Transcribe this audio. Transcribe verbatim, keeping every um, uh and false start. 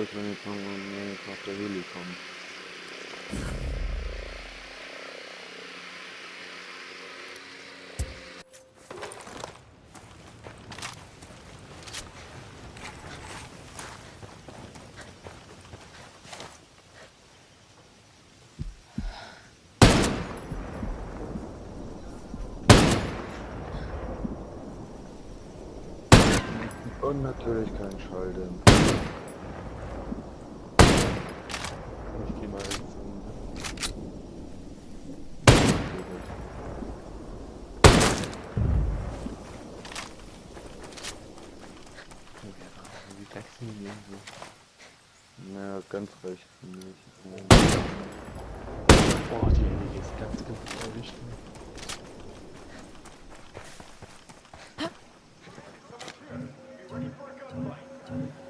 ist, wenn jetzt noch, noch der Heli kommt. Und natürlich kein Schalldämpfer. Ich geh mal jetzt zum... Wie wechseln die so? Naja, ganz recht, finde ich. Boah, die Heli ist ganz gut erwischt. Be ready for gunfight.